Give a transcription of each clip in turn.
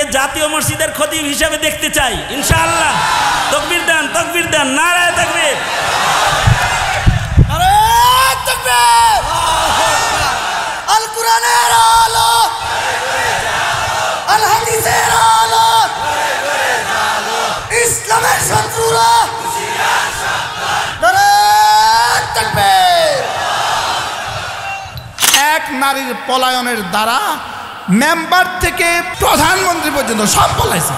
জাতীয় মসজিদের খতিব হিসেবে দেখতে চাই ইনশাআল্লাহ। তাকবীর দেন, নারায়ে তাকবীর। নারায়ে তাকবীর। আল কোরআনের আলো, আল হাদিসের আলো, ইসলামের শত্রুরা নারায়ে তাকবীর। এক নারীর পলায়নের দ্বারা মেম্বার থেকে প্রধানমন্ত্রী পর্যন্ত সব পলাইছে।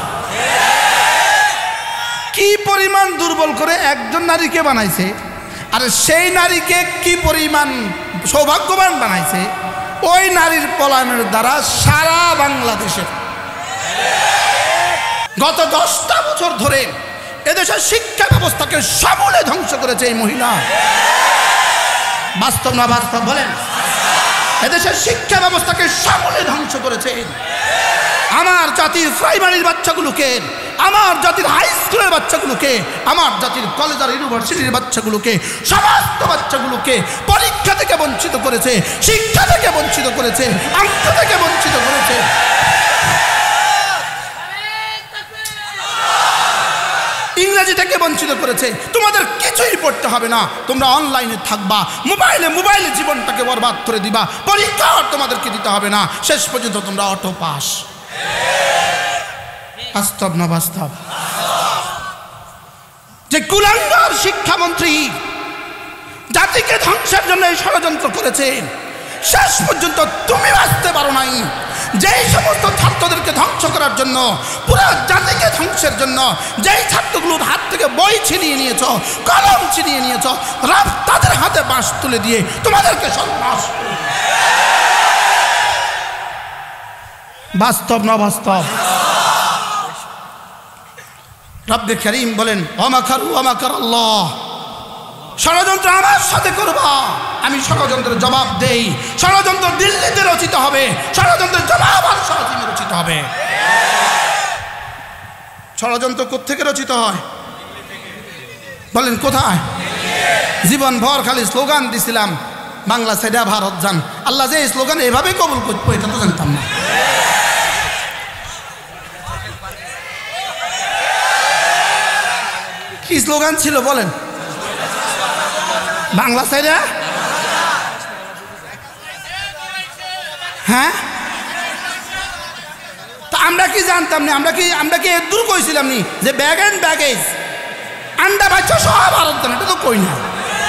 কি পরিমাণ দুর্বল করে একজন নারীকে বানাইছে, আর সেই নারীকে কি পরিমাণ সৌভাগ্যবান বানাইছে। ওই নারীর পলায়নের দ্বারা সারা বাংলাদেশের গত 10টা বছর ধরে এদেশের শিক্ষা ব্যবস্থাকে সমূলে ধ্বংস করেছে এই মহিলা। বাস্তব না বাস্তব বলেন? এদেশের শিক্ষা ব্যবস্থাকে সমূলে ধ্বংস করেছে। আমার জাতির প্রাইমারির বাচ্চাগুলোকে, আমার জাতির হাই স্কুলের বাচ্চাগুলোকে, আমার জাতির কলেজ আর ইউনিভার্সিটির বাচ্চাগুলোকে, সমস্ত বাচ্চাগুলোকে পরীক্ষা থেকে বঞ্চিত করেছে, শিক্ষা থেকে বঞ্চিত করেছে, অঙ্ক থেকে বঞ্চিত করেছে। ইংরেজি থেকে বঞ্চিত করেছে। তোমাদের কিছুই পড়তে হবে না, তোমরা অনলাইনে থাকবা, মোবাইলে জীবনটাকে বরবাদ করে দিবা, পরীক্ষা তোমাদেরকে দিতে হবে না, শেষ পর্যন্ত তোমরা অটো পাস। বাস্তব না বাস্তব? যে কুলাঙ্গার শিক্ষামন্ত্রী জাতিকে ধ্বংসের জন্য এই ষড়যন্ত্র করেছে, শেষ পর্যন্ত তুমি বাঁচতে পারো নাই। যেই সমস্ত ছাত্রদেরকে ধ্বংস করার জন্য, পুরো জাতিকে ধ্বংসের জন্য যেই ছাত্রগুলোর হাত থেকে বই ছিনিয়ে নিয়েছ, কলম ছিনিয়ে নিয়েছ, তাদের হাতে বাঁশ তুলে দিয়ে তোমাদেরকে সর্বনাশ। বাস্তব না বাস্তব? রব্বে করিম বলেন ওয়ামাকারু ওয়ামাকার আল্লাহ, ষড়যন্ত্র আমার সাথে করবা, আমি ষড়যন্ত্রের জবাব দেই। ষড়যন্ত্র দিল্লিতে রচিত হবে, ষড়যন্ত্রের জবাব আর সরাসরি রচিত হবে। ষড়যন্ত্র কোত্থেকে রচিত হয় বলেন? কোথায়? জীবন ভর খালি স্লোগান দিছিলাম, বাংলা সাইডা ভারত যান। আল্লাহ যে এই স্লোগান এভাবে কবুল করবো এটা তো জানতাম না। কি স্লোগান ছিল বলেন? বাংলা সাইডে হ্যাঁ, তা আমরা কি জানতাম না? আমরা কি দূর কইছিলাম নি যে ব্যাগ এন্ড ব্যাগেজ আন্ডা বাচ্চা সব ভারত দেন? এটা তো কই না।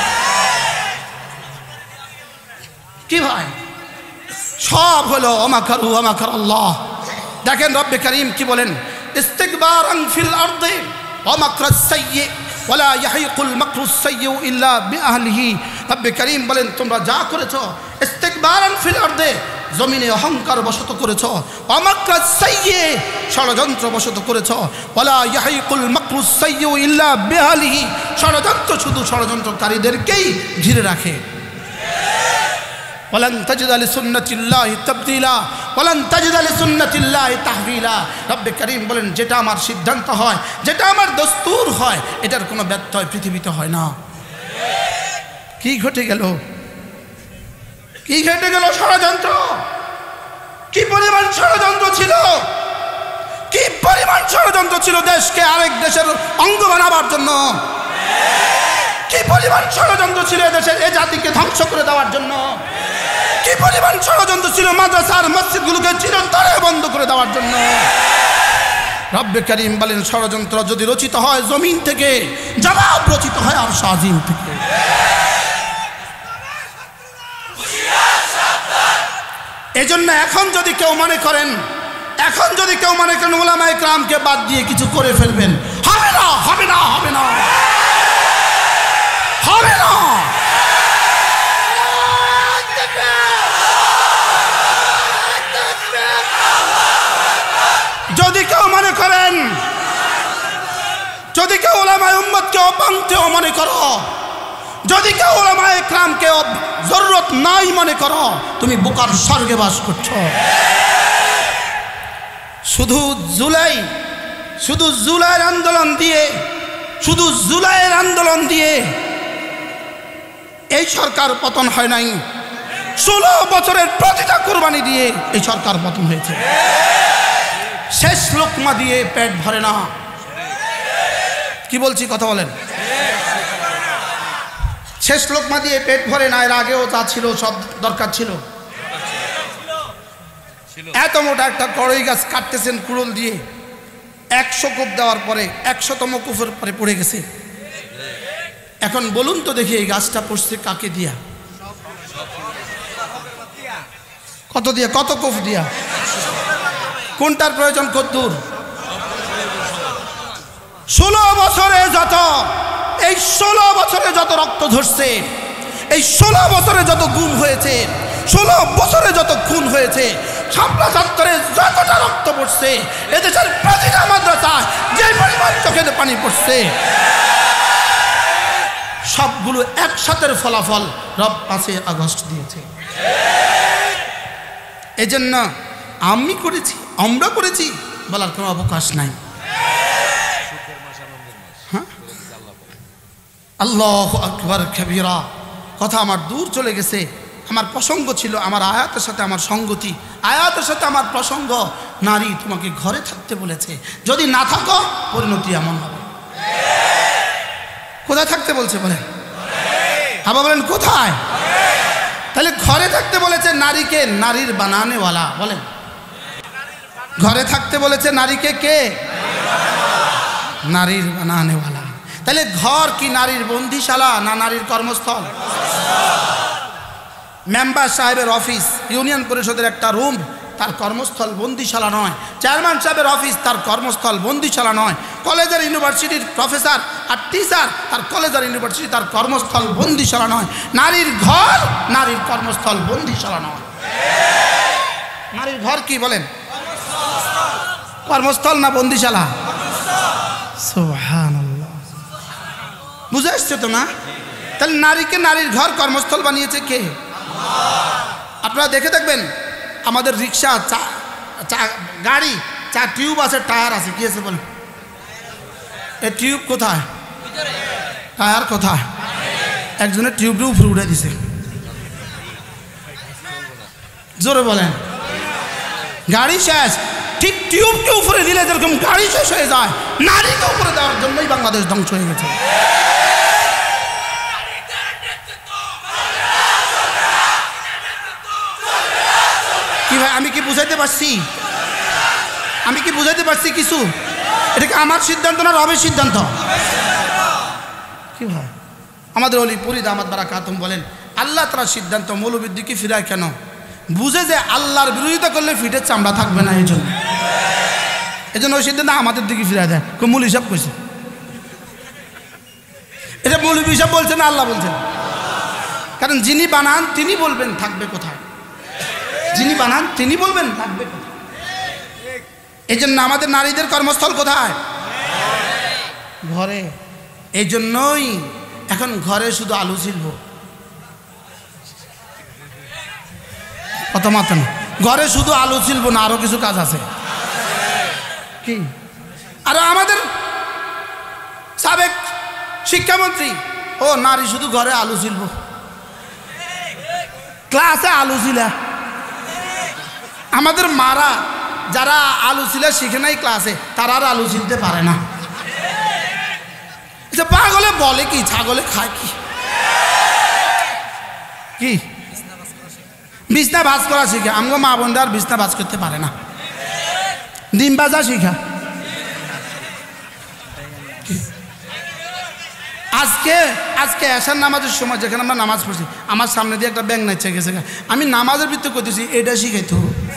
কি ভাই, সব হলো ওমাকারু ওমাকার আল্লাহ। দেখেন রব্বে করিম কি বলেন, ইস্তিকবারান ফিল আরদি ওয়া মাকরাস সাইয়্যি ওয়ালা ইয়াহিকুল মাকরুস সাইয়্যু ইল্লা বিআহলিহি। রব্বে করিম বলেন তোমরা যা করেছো, ইস্তিকবারান ফিল আরদি, জমিনে অহংকার বশত করেছো, ওয়া মাকরাস সাইয়্যি, ষড়যন্ত্র বশত করেছো, ওয়ালা ইয়াহিকুল মাকরুস সাইয়্যু ইল্লা বিআহলিহি, ষড়যন্ত্র শুধু ষড়যন্ত্রকারীদেরকেই ঘিরে রাখে। ওয়ালান তাজিদা লিসুন্নাতিল্লাহি তাবদীলা ওয়ালান তাজিদা লিসুন্নাতিল্লাহি তাহওয়িলা। রব্বে করিম বলেন যেটা আমার সিদ্ধান্ত হয়, যেটা আমার দস্তুর হয়, এটার কোনো ব্যত্যয় পৃথিবীতে হয় না। কি ঘটে গেল? কি ঘটে গেল? ষড়যন্ত্র। কি পরিমাণ ষড়যন্ত্র ছিল, কি পরিমাণ ষড়যন্ত্র ছিল দেশকে আরেক দেশের অঙ্গ বানাবার জন্য। কি পরিমাণ ষড়যন্ত্র ছিল দেশের এ জাতিকে ধ্বংস করে দেওয়ার জন্য। কি পরিমাণ ষড়যন্ত্র ছিল মাদ্রাসার মসজিদগুলোকে চিরতরে বন্ধ করে দেওয়ার জন্য। রব্বে করিম বলেন ষড়যন্ত্র যদি রচিত হয় জমিন থেকে, জবাব রচিত হয় আরশ আজিম থেকে। এজন্য এখন যদি কেউ মনে করেন উলামায়ে কেরামকে বাদ দিয়ে কিছু করে ফেলবেন, হবে না, হবে না, হবে না, হবে না। যদি কেউ মনে করেন, যদি কেউ উলামায়ে উম্মতকে অপান্তেও মনে করো, যদি কেউ উলামায়ে কেরামকে জরুরত নাই মনে করো, তুমি বোকার স্বর্গে বাস করছো। শুধু জুলাইয়ের আন্দোলন দিয়ে এই সরকার পতন হয় নাই। 16 বছরের প্রতিটা কুরবানি দিয়ে এই সরকার পতন হয়েছে। শেষ লোকমা দিয়ে পেট ভরে না। কি বলছি কথা বলেন? শেষ লোকমা দিয়ে পেট ভরে না। এর আগেও যা ছিল সব দরকার ছিল। এত মোটা একটা কড়ই গাছ কাটতেছেন কুড়ুল দিয়ে, 100 কোপ দেওয়ার পরে 100তম কোপের পরে পড়ে গেছে। এখন বলুন তো দেখি এই গাছটা পড়ছে কাকে দিয়া? কত দিয়া? কত কোপ দিয়া? কোনটার প্রয়োজন কদ্দুর? 16 বছরে যত, এই 16 বছরে যত রক্ত ঝরছে, এই 16 বছরে যত গুম হয়েছে, 16 বছরে যত খুন হয়েছে, শাপলা চত্বরে যতটা রক্ত পড়ছে, এদেশের প্রতিটা মাদ্রাসায় যে পরিমাণ চোখে পানি পড়ছে, সবগুলো একসাথের ফলাফল রব 5 আগস্ট দিয়েছে। এজন্য আমি করেছি, আমরা করেছি বলার কোনো অবকাশ নাই। আল্লাহু আকবার কবীরা। কথা আমার দূর চলে গেছে। আমার প্রসঙ্গ ছিল আমার আয়াতের সাথে আমার সঙ্গতি, আয়াতের সাথে আমার প্রসঙ্গ। নারী তোমাকে ঘরে থাকতে বলেছে, যদি না থাকো পরিণতি এমন হবে। কোথায় থাকতে বলছে বলেন? আবার বলেন কোথায়? তাহলে ঘরে থাকতে বলেছে নারীকে, নারীর বানানেওয়ালা বলেন। ঘরে থাকতে বলেছে নারীকে কে? নারীর বানানেওয়ালা। তাহলে ঘর কি নারীর বন্দিশালা না নারীর কর্মস্থল? মেম্বার সাহেবের অফিস, ইউনিয়ন পরিষদের একটা রুম তার কর্মস্থল বন্দিশালা নয়। চেয়ারম্যান সাহেবের অফিস তার কর্মস্থল বন্দিশালা নয়। কলেজের ইউনিভার্সিটির প্রফেসর আর টিচার তার কলেজের ইউনিভার্সিটি তার কর্মস্থল বন্দিশালা নয়। নারীর ঘর নারীর কর্মস্থল বন্দিশালা নয়। নারীর ঘর কি বলেন? কর্মস্থল না বন্দিশালা? সুবহানাল্লাহ। বুঝে আসছে তো না? তাহলে নারীকে নারীর ঘর কর্মস্থল বানিয়েছে কে? আপনারা দেখে দেখবেন আমাদের রিক্সা, গাড়ি, টিউব আছে, টায়ার আছে, কি আছে বলেন? এই টিউব কোথায়? টায়ার কোথায়? একজনের টিউবটা উপরে উঠে দিছে। জোরে বলেন। গাড়ি শেষ। ঠিক টিউবকে উপরে দিলে যেরকম গাড়ি শেষ হয়ে যায়, নারীকে উপরে দেওয়ার জন্যই বাংলাদেশ ধ্বংস হয়ে গেছে। কি ভাই আমি কি বুঝাইতে পারছি? আমি কি বুঝাইতে পারছি কিছু? এটা কি আমার সিদ্ধান্ত না রবের সিদ্ধান্ত? কি ভাই আমাদের অলি পুরি দামাত বারাকাতুম বলেন, আল্লাহ তার সিদ্ধান্ত মৌলবীর দিকে ফিরায় কেন? বুঝে যে আল্লাহর বিরোধিতা করলে ফিটের চামড়া থাকবে না, এই জন্য ওই সিদ্ধান্ত আমাদের দিকে ফিরায় দেয়। মূল হিসাব কইছে, এটা মৌলবী হিসাব বলছে না আল্লাহ বলছেন। কারণ যিনি বানান তিনি বলবেন থাকবে কোথায়, যিনি বানান তিনি বলবেন থাকবে কোথায়। এই জন্য আমাদের নারীদের কর্মস্থল কোথায়? ঘরে। এই জন্যই এখন ঘরে শুধু আলু শিল্প, কথা মাথা না, ঘরে শুধু আলু শিল্প না, আরো কিছু কাজ আছে। কি? আর আমাদের সাবেক শিক্ষামন্ত্রী, ও নারী শুধু ঘরে আলু শিল্প, ক্লাসে আলু ছিলা। আমাদের মারা যারা আলু ছিলা শিখে নাই ক্লাসে, তারা আর আলু ছিলতে পারে না। পাগলে বলে কি, ছাগলে খায় কি? কি বিছনা ভাজ করা শিখে? আমগো মা বোনরা আর বিছনা ভাজ করতে পারে না, ডিম ভাজা শিখা। আজকে এশার নামাজের সময় যেখানে আমরা নামাজ পড়ছি, আমার সামনে দিয়ে একটা ব্যাং নাচছে গেছে। আমি নামাজের ভিতরে করতেছি, এটা শিখাইতো।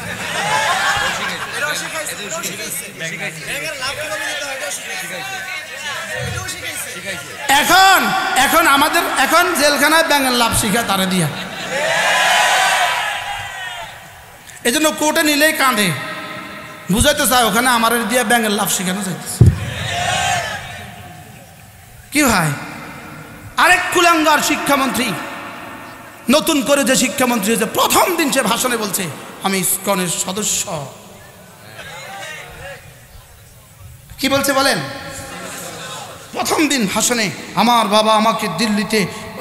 এখন আমাদের এখন জেলখানায় ব্যাঙের লাভ শিখা তারা দিয়া। এই জন্য কোর্টে নিলেই কাঁদে, বুঝাইতে চায় ওখানে আমার দিয়ে ব্যাঙের লাভ শিখানো যাইতেছে। কি ভাই, আরেক কুলাঙ্গার শিক্ষামন্ত্রী, নতুন করে যে শিক্ষামন্ত্রী হয়েছে, প্রথম দিন সে ভাষণে বলছে আমি ইসকনের সদস্য। কি বলছে বলেন? প্রথম দিন ভাষণে আমার বাবা আমাকে দিল্লিতে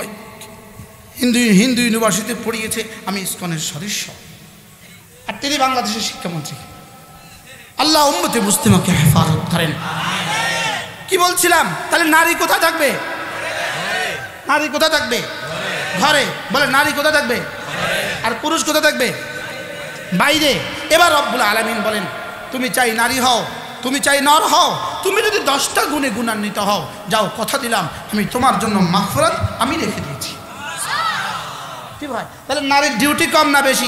হিন্দু ইউনিভার্সিটিতে পড়িয়েছে, আমি ইসকনের সদস্য। আর তিনি বাংলাদেশের শিক্ষামন্ত্রী। আল্লাহ উম্মতে মুসলিমাকে হেফাজত করেন। কি বলছিলাম? তাহলে নারী কোথায় থাকবে? নারী কোথায় থাকবে? ঘরে। বলে নারী কোথায় থাকবে? আর পুরুষ কোথায় থাকবে? বাইরে। এবার রব্বুল আলামিন বলেন, তুমি চাই নারী হও, তুমি চাই নর হও, তুমি যদি 10টা গুণে গুণান্বিত হও, যাও, কথা দিলাম আমি তোমার জন্য মাগফিরাত আমি রেখে দিয়েছি। কি ভাই? তাহলে নারীর ডিউটি কম না বেশি?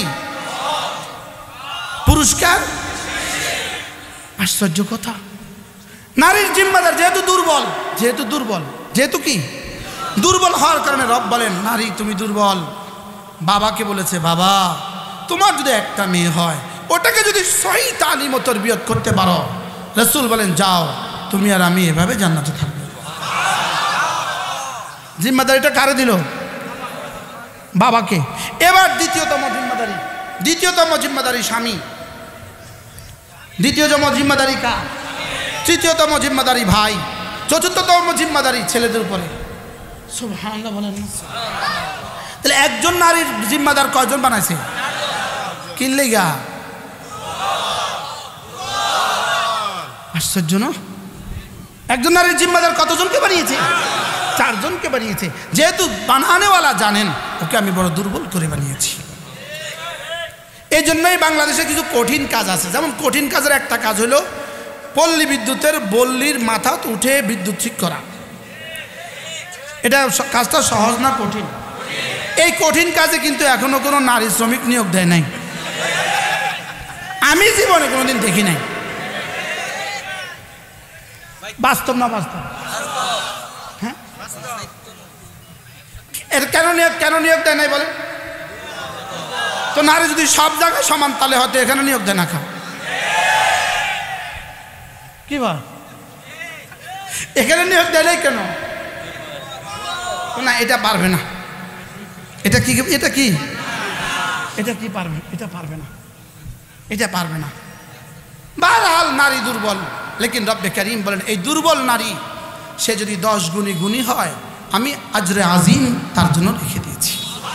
পুরস্কার? আশ্চর্য কথা। নারীর জিম্মাদার যেহেতু দুর্বল, যেহেতু কি দুর্বল হওয়ার কারণে রব বলেন, নারী তুমি দুর্বল। বাবাকে বলেছে, বাবা তোমার যদি একটা মেয়ে হয়, ওটাকে যদি সহি তালিম ও তরবিয়ত করতে পারো, রাসূল বলেন যাও, তুমি আর আমি এভাবে জান্নাতে থাকবো। জিম্মাদারিটা কারে দিল? বাবাকে। এবার দ্বিতীয়তম জিম্মাদারি স্বামী, দ্বিতীয়তম জিম্মাদারি কার? তৃতীয়তম জিম্মাদারি ভাই, চতুর্থতম জিম্মাদারি ছেলেদের উপরে। সুবহানাল্লাহ বলেন। তাহলে একজন নারীর জিম্মাদার কয়জন বানাইছে? কিনলে গা আশ্চর্য না? একজন নারীর জিম্মাদার কতজনকে বানিয়েছে? 4 জনকে বানিয়েছে। যেহেতু বানানেওয়ালা জানেন ওকে আমি বড় দুর্বল করে বানিয়েছি। এই জন্যই বাংলাদেশে কিছু কঠিন কাজ আছে। যেমন কঠিন কাজের একটা কাজ হলো পল্লী বিদ্যুতের বল্লির মাথা উঠে বিদ্যুৎ ঠিক করা। এটা কাজটা সহজ না কঠিন? এই কঠিন কাজে কিন্তু এখনো কোনো নারী শ্রমিক নিয়োগ দেয় নাই, আমি জীবনে কোনোদিন দেখি নাই। বাস্তব না বাস্তব? হ্যাঁ, এর কেন নিয়োগ দেয় নাই বলে? তো নারী যদি সব জায়গায় সমান তাহলে হয়তো এখানে নিয়োগ দেয় না। কি বল? এখানে নিয়োগ দেয় নাই কেন? না এটা পারবে না, এটা পারবে না। বারহাল নারী দুর্বল, লেকিন রব্বে করিম বলেন এই দুর্বল নারী সে যদি 10 গুণী গুণী হয়, আমি আজরে আজিম তার জন্য রেখে দিয়েছি।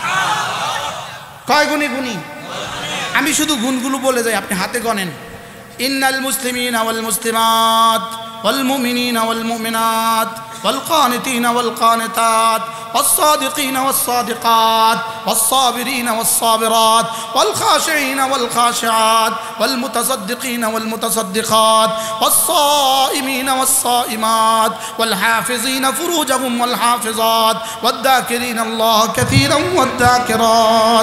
কয় গুণী গুণী? আমি শুধু গুণগুলো বলে যাই, আপনি হাতে গণেন। ইন্নাল মুসলিমিনা ওয়াল মুসলিমাত ওয়াল মুমিনিনা ওয়াল মুমিনাত ওয়াল কানিতিনা ওয়াল কানিতাত والصادقين والصادقات والصابرين والصابرات والخاشعين والخاشعات والمتصدقين والمتصدقات والصائمين والصائمات والحافظين فروجهم والحافظات والذاكرين الله كثيرا والذاكرات।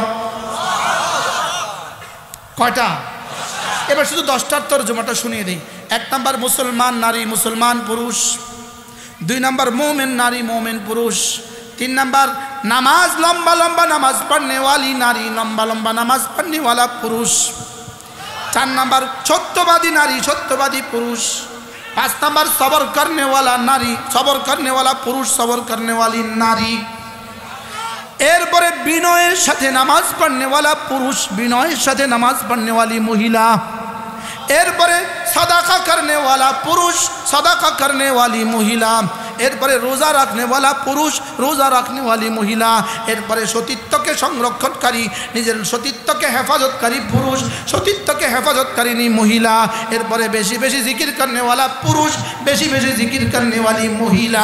কয়টা? এবার শুধু 10টার তরজমাটা শুনিয়ে দিই। 1 নাম্বার মুসলমান নারী মুসলমান পুরুষ, 2 নাম্বার মোমেন নারী মোমেন পুরুষ, 3 नंबर नमाज लंबा लंबा नमाज पढ़ने वाली नारी लंबा लंबा नमाज पढ़ने वाला पुरुष, 4 नंबर सत्यवादी नारी सत्यवादी पुरुष, 5 नंबर सबर करने वाला नारी सबर करने वाला पुरुष सबर करने वाली नारी, एरपरे बिनয়ের সাথে নামাজ पढ़ने वाला पुरुष बिनয়ের সাথে नामाज पढ़ने वाली महिला, एरपरे सदाका करने वाला पुरुष सदाका करने वाली महिला, एरपरे रोज़ा रखने वाला पुरुष रोज़ा रखने वाली महिला, एरपरे सतीत्वके संरक्षणकारी निजेर सतीत्वके हेफाजतकारी पुरुष सतीत्वके हेफाजतकारिणी महिला, एरपरे बेशी बेशी जिकिर करने वाला पुरुष बेशी बेशी जिकिर करने वाली महिला।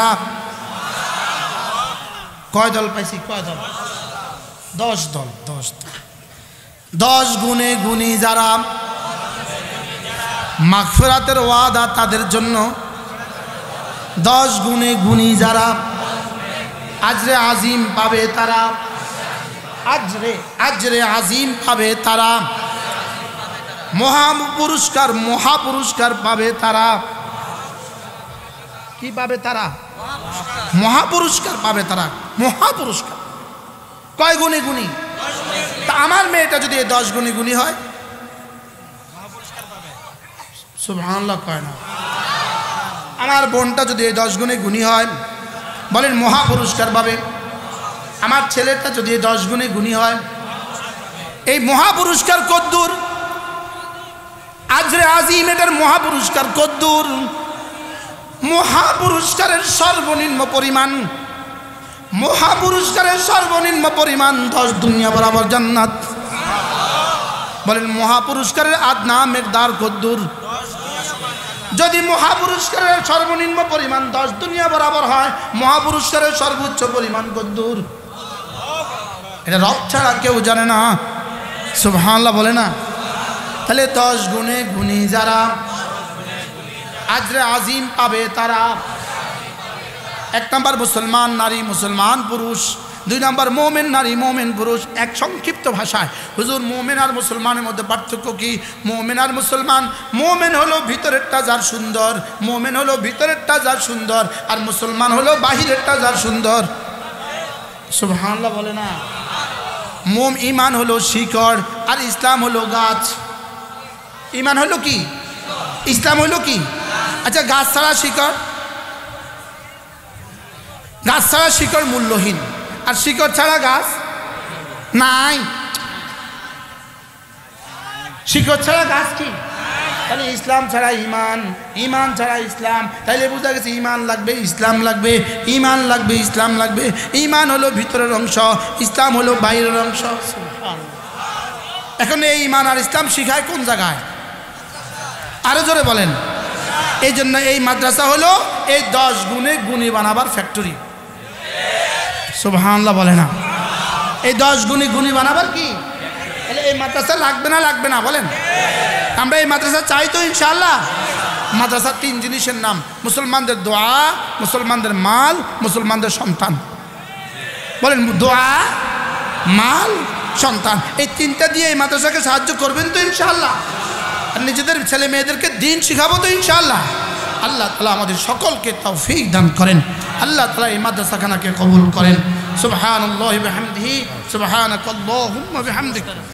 कय दल पाइছি? कय दल? 10 दल। 10 गुणे गुणी যারা মাগফিরাতের ওয়াদা তাদের জন্য, 10 গুণে গুণী যারা আজরে আজিম পাবে তারা, আজরে আজিম পাবে তারা, মহাপুরস্কার পাবে তারা। কি পাবে তারা? মহাপুরস্কার পাবে তারা। মহাপুরস্কার কয় গুণে গুণী? তা আমার মেয়েটা যদি 10 গুণে গুণী হয়, সুবহানাল্লাহ কয় না? আমার বোনটা যদি 10 গুণে গুণী হয়, বলেন মহাপুরস্কার পাবে। আমার ছেলেটা যদি 10 গুণে গুণী হয়, এই মহাপুরস্কার কদ্দূর? আজরে আজিম এটার মহাপুরস্কার কদ্দূর? মহাপুরস্কারের সর্বনিম্ন পরিমাণ 10 দুনিয়া বরাবর জান্নাত। বলেন মহাপুরস্কারের আদনা মেকদার কদ্দূর? যদি মহাপুরস্কারের সর্বনিম্ন পরিমাণ 10 দুনিয়া বরাবর হয়, মহাপুরস্কারের সর্বোচ্চ পরিমাণ কদ্দুর? এটা রব ছাড়া কেউ জানে না। সুবহানাল্লাহ বলে না? তাহলে 10 গুণে গুণী যারা আজরে আজিম পাবে তারা, 1 নম্বর মুসলমান নারী মুসলমান পুরুষ, 2 নম্বর মোমেন নারী মোমেন পুরুষ। এক সংক্ষিপ্ত ভাষায় হুজুর মোমেন আর মুসলমানের মধ্যে পার্থক্য কি? মোমেন আর মুসলমান, মোমেন হলো ভিতরেরটা যার সুন্দর, মোমেন হলো ভিতরেরটা যার সুন্দর, আর মুসলমান হলো বাহিরেরটা যার সুন্দর। সুবহানাল্লাহ বলে না? ঈমান হলো শিকড় আর ইসলাম হলো গাছ। ঈমান হলো কি? ইসলাম হলো কি? আচ্ছা, গাছ ছাড়া শিকড়, গাছ ছাড়া শিকড় মূল্যহীন, আর শিকড় ছাড়া গাছ নাই। শিকড় ছাড়া গাছ কি? তাহলে ইসলাম ছাড়া ঈমান, ঈমান ছাড়া ইসলাম। তাইলে বোঝা গেছে ঈমান লাগবে, ইসলাম লাগবে, ঈমান লাগবে, ইসলাম লাগবে। ঈমান হলো ভিতরের অংশ, ইসলাম হলো বাইরের অংশ। এখন এই ঈমান আর ইসলাম শিখায় কোন জায়গায়? আরো জোরে বলেন। এই জন্য এই মাদ্রাসা হলো এই 10 গুণে গুণী বানাবার ফ্যাক্টরি। সুবহানাল্লাহ বলে না? এই 10 গুণী গুণী বানাবার কি? তাহলে এই মাদ্রাসা লাগবে না লাগবে না বলেন? আমরা এই মাদ্রাসা চাই তো ইনশাআল্লাহ। মাদ্রাসা 3 জিনিসের নাম: মুসলমানদের দোয়া, মুসলমানদের মাল, মুসলমানদের সন্তান। বলেন, দোয়া, মাল, সন্তান। এই 3টা দিয়ে এই মাদ্রাসাকে সাহায্য করবেন তো ইনশাআল্লাহ? আর নিজেদের ছেলে মেয়েদেরকে দিন শিখাবো তো ইনশাআল্লাহ? আল্লাহ তাআলা আমাদের সকলকে তৌফিক দান করেন। আল্লাহ তাআলা এই মাদ্রাসাখানাকে কবুল করেন। সুবহানাল্লাহি ওয়া বিহামদিহি, সুবহানাকাল্লাহুম্মা বিহামদিক।